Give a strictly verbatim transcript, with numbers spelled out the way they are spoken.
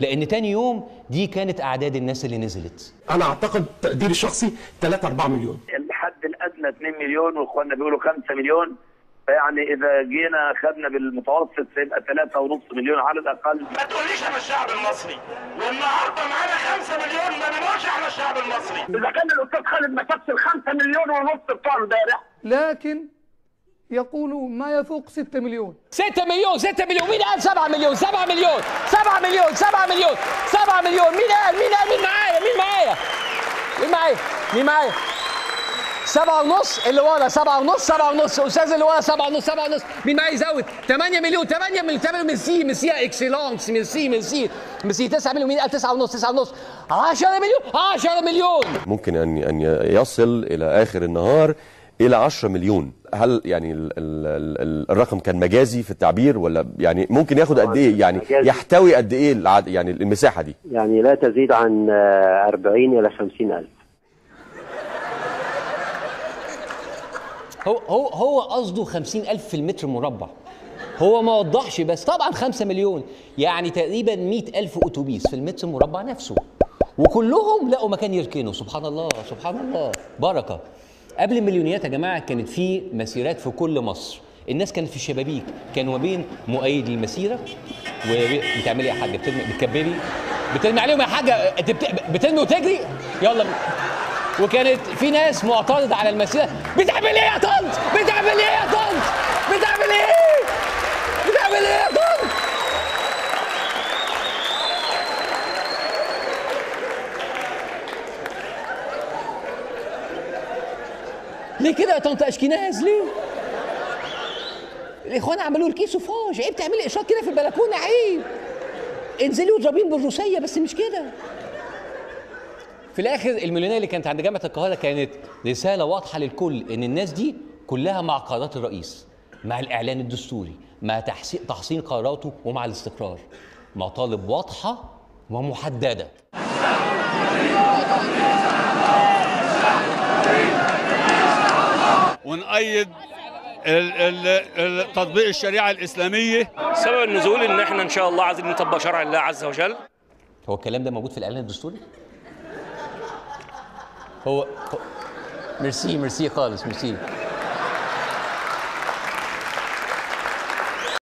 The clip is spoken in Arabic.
لان تاني يوم دي كانت اعداد الناس اللي نزلت. انا اعتقد تقديري الشخصي ثلاثة أربعة مليون. الحد الادنى اتنين مليون واخواننا بيقولوا خمسة مليون، فيعني اذا جينا خدنا بالمتوسط سيبقى ثلاثة ونص مليون على الاقل. ما تقوليش على الشعب المصري، والنهارده معانا خمسة مليون ما نقولش على الشعب المصري. اذا كان الاستاذ خالد ما شافش ال خمسة مليون ونص بتوع امبارح، لكن يقولوا ما يفوق ستة مليون. ستة مليون ستة مليون، مين قال سبعة مليون؟ سبعة مليون سبعة مليون سبعة مليون سبعة مليون، مين قال؟ مين قال؟ مين معايا؟ مين معايا؟ مين معايا؟ مين معايا؟ سبعة ونص اللي ورا، سبعة ونص سبعة ونص، أستاذ اللي ورا سبعة ونص سبعة ونص، مين معايا يزود؟ ثمانية مليون ثمانية مليون ثمانية ميرسي ميرسي يا اكسلانس ميرسي ميرسي ميرسي تسعة مليون، مين قال تسعة ونص تسعة ونص؟ عشرة مليون عشرة مليون. ممكن أن أن يصل إلى آخر النهار إلى عشرة مليون. هل يعني ال ال ال الرقم كان مجازي في التعبير ولا يعني ممكن ياخد قد إيه؟ يعني يحتوي قد إيه العد يعني المساحة دي؟ يعني لا تزيد عن أربعين إلى خمسين ألف. هو هو هو قصده خمسين ألف في المتر مربع. هو ما وضحش، بس طبعا خمسة مليون يعني تقريبا مئة ألف أتوبيس في المتر المربع نفسه، وكلهم لقوا مكان يركنوا. سبحان الله سبحان الله بركة. قبل المليونيات يا جماعة كانت في مسيرات في كل مصر، الناس كانت في الشبابيك، كانوا ما بين مؤيد للمسيرة وبتعملي إيه يا حاجة؟ بتكبري بترمي عليهم يا حاجة، بترمي وتجري يلا. وكانت في ناس معترضة على المسيرة، بتعمل ايه يا طنط؟ بتعمل ايه يا طنط؟ بتعمل ايه؟ بتعمل ايه يا طنط؟ ليه كده يا طنط اشكيناز؟ ليه؟ الاخوان عملوا لك سوفاج، عيب تعملي اشراك كده في البلكونه، عيب. انزلي واضربين بالروسيه، بس مش كده. في الاخر المليونيه اللي كانت عند جامعه القاهره كانت رساله واضحه للكل ان الناس دي كلها مع قرارات الرئيس، مع الاعلان الدستوري، مع تحسين قراراته، ومع الاستقرار. مطالب واضحه ومحدده. ونأيد تطبيق الشريعه الاسلاميه. سبب النزول ان احنا ان شاء الله عايزين نطبق شرع الله عز وجل. هو الكلام ده موجود في الاعلان الدستوري؟ هو, هو ميرسي ميرسي خالص ميرسي.